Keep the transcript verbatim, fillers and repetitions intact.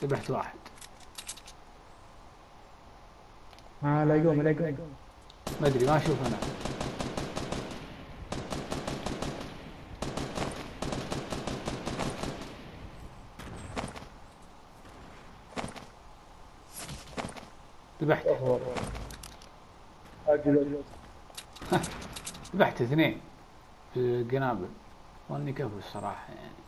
ذبحت واحد. ها لا يقوم لا يقوم. ما ادري ما اشوف انا. ذبحت اجل. ذبحت اثنين بالقنابل واني كفو الصراحة يعني.